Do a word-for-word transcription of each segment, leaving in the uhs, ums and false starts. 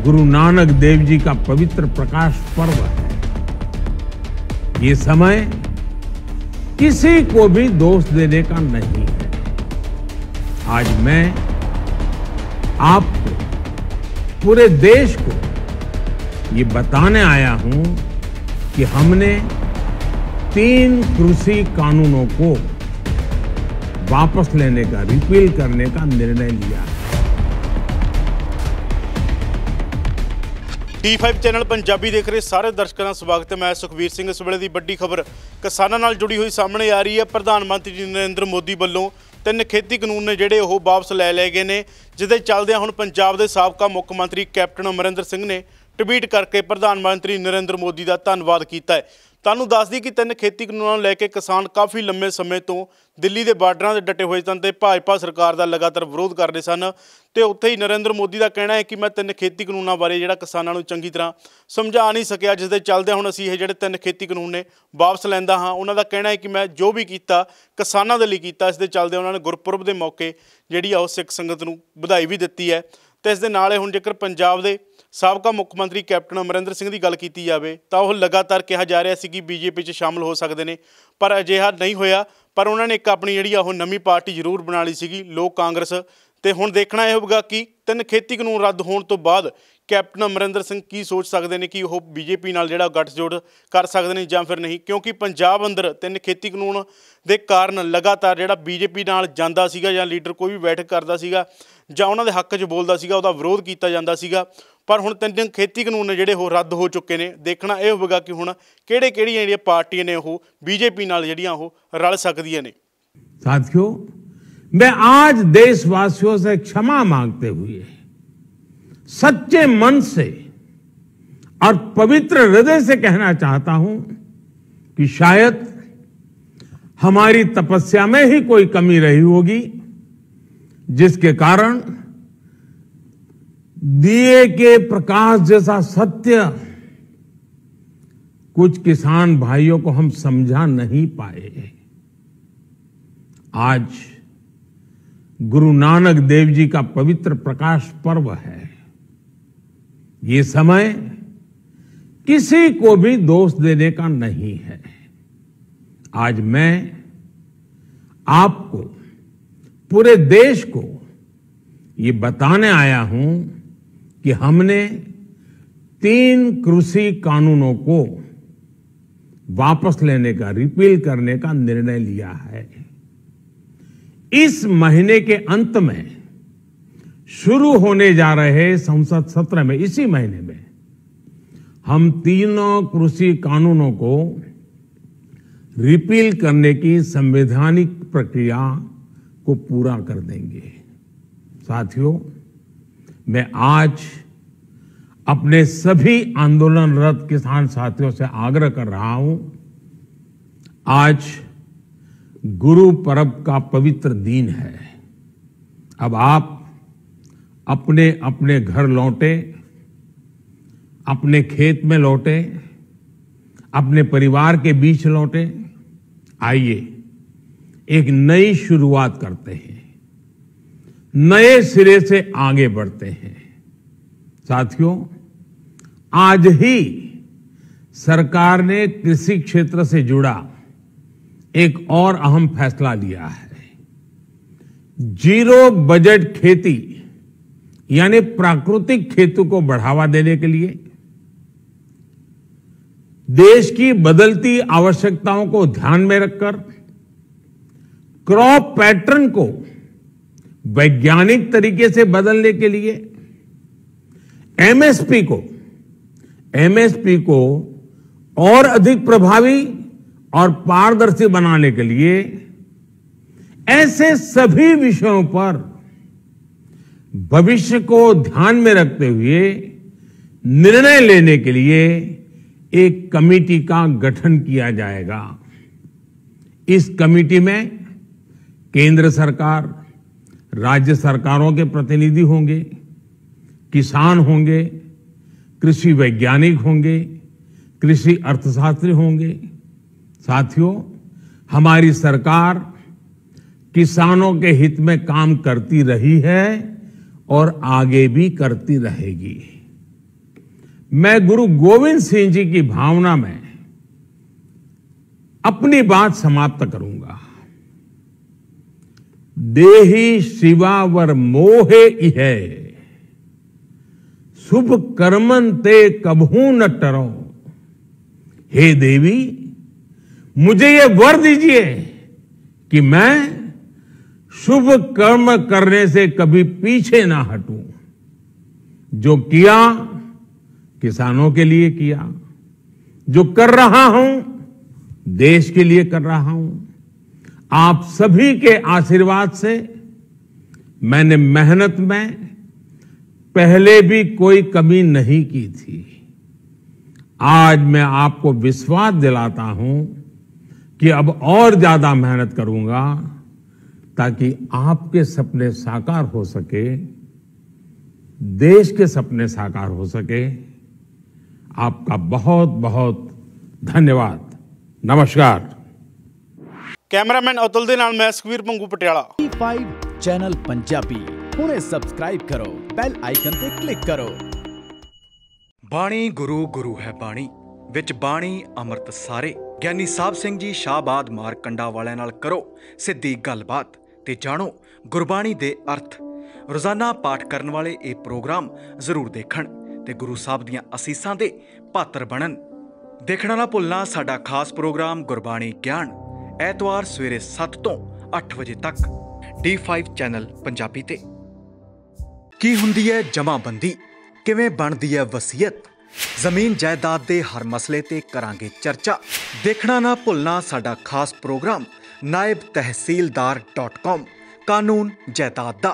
गुरु नानक देव जी का पवित्र प्रकाश पर्व है। ये समय किसी को भी दोष देने का नहीं है। आज मैं आपको, पूरे देश को ये बताने आया हूं कि हमने तीन कृषि कानूनों को वापस लेने का, रिपील करने का निर्णय लिया है। टी फाइव चैनल पंजाबी देख रहे सारे दर्शकों का स्वागत है। मैं सुखबीर सिंह। इस वेले की बड़ी खबर किसानों नाल जुड़ी हुई सामने आ रही है। प्रधानमंत्री जी नरेंद्र मोदी वालों तीन खेती कानून ने जिहड़े ओह वापस लै लए गए ने, जिहदे चलदे हुण पंजाब के साबका मुख्य मंत्री कैप्टन अमरिंदर सिंह ने ट्वीट करके प्रधानमंत्री नरेंद्र मोदी का धन्नवाद किया है। ਤੁਹਾਨੂੰ ਦੱਸ ਦਈਏ कि तीन खेती कानूनों ਨੂੰ ਲੈ ਕੇ किसान काफ़ी लंबे समय तो दिल्ली के बार्डਰਾਂ ਤੇ डटे हुए सन ਤੇ भाजपा सरकार का लगातार विरोध कर रहे सन। तो उत्थे ही नरेंद्र मोदी का कहना है कि मैं तीन खेती कानूनों बारे जिहड़ा किसानों ਨੂੰ चंगी तरह समझा नहीं सकिया, जिस दे चलदे हुण असीं ਇਹ ਜਿਹੜੇ तीन खेती कानून ने वापस लैंदा हाँ। उन्हां दा कहना है कि मैं जो भी कीता किसानों के लिए कीता। इस दे चलदे उन्होंने गुरपुरब के मौके जिहड़ी आ सिख संगत नूं ਵਧਾਈ भी दित्ती है। तो इस दे नाल हुण जेकर पंजाब के साबका मुख्य मंत्री कैप्टन अमरिंदर सिंह की गल की जाए तो वह लगातार कहा जा रहा है कि बीजेपी च शामिल हो सकते हैं, पर अजिहा नहीं होया। पर उन्होंने एक अपनी जी नवी पार्टी जरूर बना ली सी, लोक कांग्रेस। तो हुण देखना यह होगा कि तीन खेती कानून रद्द होने तो बाद कैप्टन अमरिंदर सिंह की सोच सकते हैं कि वह बीजेपी नाल जिहड़ा गठजोड़ कर सकते हैं या फिर नहीं, क्योंकि पंजाब अंदर तीन खेती कानून के कारण लगातार जिहड़ा बीजेपी नाल जांदा सीगा या लीडर कोई भी बैठक करता सीगा ਜਾਂ ਉਹਨਾਂ ਦੇ हक च बोलता सीगा, ਉਹਦਾ विरोध किया जाता सीगा। पर हुण तीन खेती कानून ने जिहड़े वो रद्द हो चुके हैं। देखना यह होगा कि हुण किहड़े किहड़ियां जिहड़ियां पार्टियां ने वो बीजेपी नाल जिहड़ियां वो रल सकदियां ने। साथियों, मैं आज देशवासियों से क्षमा मांगते हुए सच्चे मन से और पवित्र हृदय से कहना चाहता हूं कि शायद हमारी तपस्या में ही कोई कमी रही होगी, जिसके कारण दिए के प्रकाश जैसा सत्य कुछ किसान भाइयों को हम समझा नहीं पाए। आज गुरु नानक देव जी का पवित्र प्रकाश पर्व है। ये समय किसी को भी दोष देने का नहीं है। आज मैं आपको, पूरे देश को ये बताने आया हूं कि हमने तीन कृषि कानूनों को वापस लेने का, रिपील करने का निर्णय लिया है। इस महीने के अंत में शुरू होने जा रहे संसद सत्र में, इसी महीने में हम तीनों कृषि कानूनों को रिपील करने की संवैधानिक प्रक्रिया को पूरा कर देंगे। साथियों, मैं आज अपने सभी आंदोलनरत किसान साथियों से आग्रह कर रहा हूं, आज गुरु पर्व का पवित्र दिन है। अब आप अपने अपने घर लौटे, अपने खेत में लौटे, अपने परिवार के बीच लौटे। आइए एक नई शुरुआत करते हैं, नए सिरे से आगे बढ़ते हैं। साथियों, आज ही सरकार ने कृषि क्षेत्र से जुड़ा एक और अहम फैसला लिया है। जीरो बजट खेती यानी प्राकृतिक खेती को बढ़ावा देने के लिए, देश की बदलती आवश्यकताओं को ध्यान में रखकर क्रॉप पैटर्न को वैज्ञानिक तरीके से बदलने के लिए एमएसपी को एमएसपी को और अधिक प्रभावी और पारदर्शी बनाने के लिए ऐसे सभी विषयों पर भविष्य को ध्यान में रखते हुए निर्णय लेने के लिए एक कमेटी का गठन किया जाएगा। इस कमेटी में केंद्र सरकार, राज्य सरकारों के प्रतिनिधि होंगे, किसान होंगे, कृषि वैज्ञानिक होंगे, कृषि अर्थशास्त्री होंगे। साथियों, हमारी सरकार किसानों के हित में काम करती रही है और आगे भी करती रहेगी। मैं गुरु गोविंद सिंह जी की भावना में अपनी बात समाप्त करूंगा। देहि शिवावर मोहे इहे, शुभ कर्मन ते कबहू न टरो। हे देवी, मुझे ये वर दीजिए कि मैं शुभ कर्म करने से कभी पीछे ना हटूं। जो किया किसानों के लिए किया, जो कर रहा हूं देश के लिए कर रहा हूं। आप सभी के आशीर्वाद से मैंने मेहनत में पहले भी कोई कमी नहीं की थी। आज मैं आपको विश्वास दिलाता हूं कि अब और ज्यादा मेहनत करूंगा ताकि आपके सपने साकार हो सके, देश के सपने साकार हो सके। आपका बहुत बहुत धन्यवाद। नमस्कार। ਕੈਮਰਾਮੈਨ ਅਤੁਲ ਦੇ ਨਾਲ ਮੈਂ Sukhveer Bhangu Patiala. T five channel Punjabi ਹੁਣੇ ਸਬਸਕ੍ਰਾਈਬ ਕਰੋ, ਬੈਲ ਆਈਕਨ ਤੇ ਕਲਿੱਕ ਕਰੋ। ਬਾਣੀ ਗੁਰੂ ਗੁਰੂ ਹੈ ਬਾਣੀ, ਵਿੱਚ ਬਾਣੀ ਅੰਮ੍ਰਿਤ ਸਾਰੇ। ਗਿਆਨੀ ਸਾਹਿਬ ਸਿੰਘ ਜੀ ਸ਼ਾਹਬਾਦ ਮਾਰਕੰਡਾ ਵਾਲਿਆਂ ਨਾਲ ਕਰੋ ਸਿੱਧੀ ਗੱਲਬਾਤ ਤੇ ਜਾਣੋ ਗੁਰਬਾਣੀ ਦੇ ਅਰਥ। ਰੋਜ਼ਾਨਾ ਪਾਠ ਕਰਨ ਵਾਲੇ ਇਹ ਪ੍ਰੋਗਰਾਮ ਜ਼ਰੂਰ ਦੇਖਣ ਤੇ ਗੁਰੂ ਸਾਹਿਬ ਦੀਆਂ ਅਸੀਸਾਂ ਦੇ ਪਾਤਰ ਬਣਨ। ਦੇਖਣਾ ਨਾ ਭੁੱਲਣਾ ਸਾਡਾ ਖਾਸ ਪ੍ਰੋਗਰਾਮ ਗੁਰਬਾਣੀ ਗਿਆਨ, ਐਤਵਾਰ ਸਵੇਰੇ ਸੱਤ ਤੋਂ ਅੱਠ ਵਜੇ ਤੱਕ ਡੀ ਫਾਈਵ ਚੈਨਲ ਪੰਜਾਬੀ ਤੇ। ਕੀ ਹੁੰਦੀ ਹੈ ਜਮਾਬੰਦੀ, ਕਿਵੇਂ ਬਣਦੀ ਹੈ ਵਸੀਅਤ, ਜ਼ਮੀਨ ਜਾਇਦਾਦ ਦੇ ਹਰ ਮਸਲੇ ਤੇ ਕਰਾਂਗੇ ਚਰਚਾ। ਦੇਖਣਾ ਨਾ ਭੁੱਲਣਾ ਸਾਡਾ ਖਾਸ ਪ੍ਰੋਗਰਾਮ ਨਾਇਬ ਤਹਿਸੀਲਦਾਰ ਡਾਟ ਕਾਮ, ਕਾਨੂੰਨ ਜਾਇਦਾਦ ਦਾ।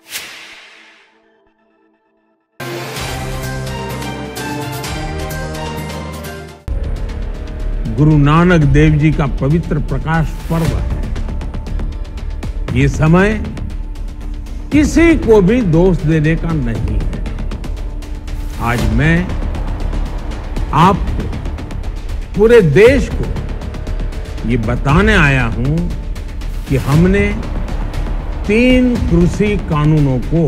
गुरु नानक देव जी का पवित्र प्रकाश पर्व है। ये समय किसी को भी दोष देने का नहीं है। आज मैं आपको, पूरे देश को ये बताने आया हूं कि हमने तीन कृषि कानूनों को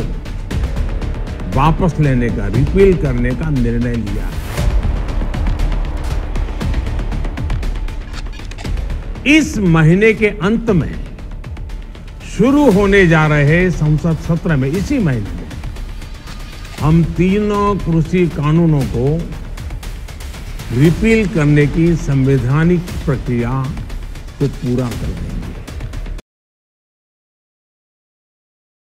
वापस लेने का, रिपील करने का निर्णय लिया है। इस महीने के अंत में शुरू होने जा रहे संसद सत्र में, इसी महीने में हम तीनों कृषि कानूनों को रिपील करने की संवैधानिक प्रक्रिया को पूरा कर देंगे।